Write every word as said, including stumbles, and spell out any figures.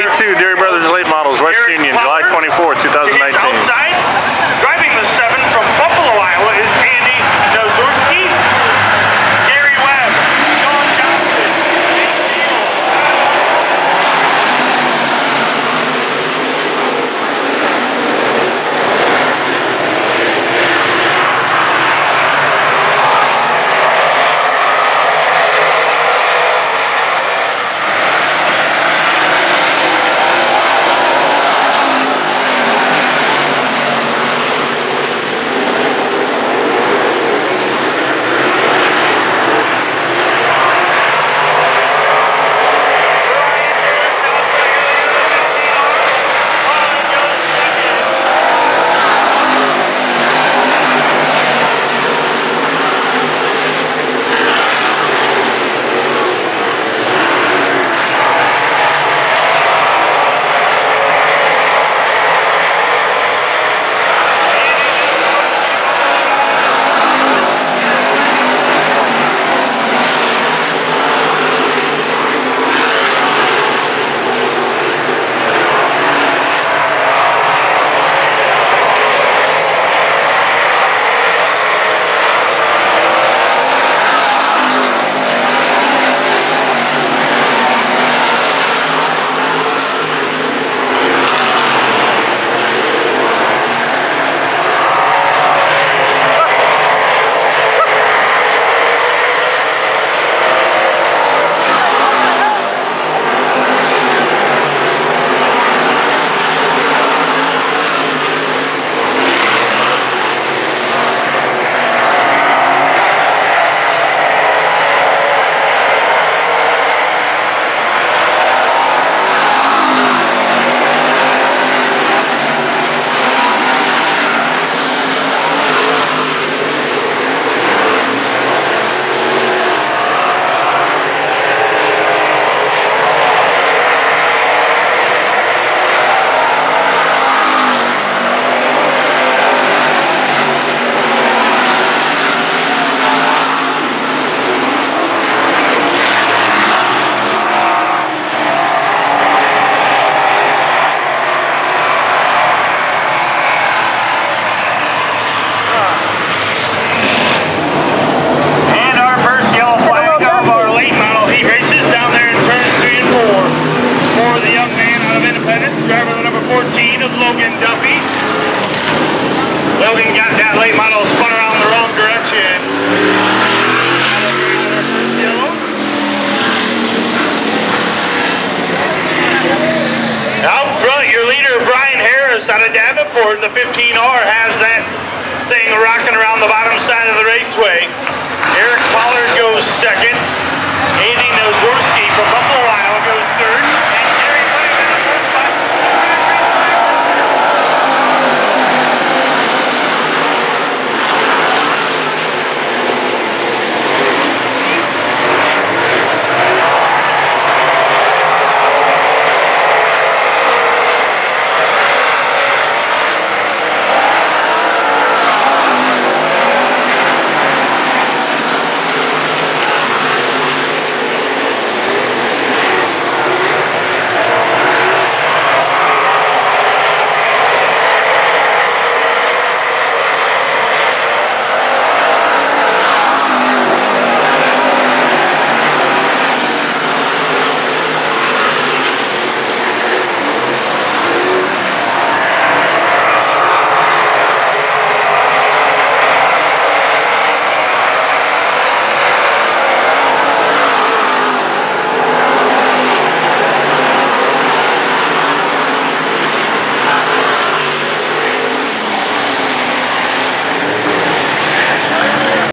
Heat two, Dairy Brothers Late Models, West Eric Union, Pollard. July twenty-fourth, two thousand nineteen. Outside, driving the seven from Buffalo, Iowa is Andy Nozorski, Gary Webb, Sean Johnson, Nate Neal. Logan Duffy. Logan got that late model spun around the wrong direction. Out front, your leader, Brian Harris out of Davenport, the fifteen R, has that thing rocking around the bottom side of the raceway. Eric Pollard goes second. Andy Nozorski from Buffalo, Iowa goes third.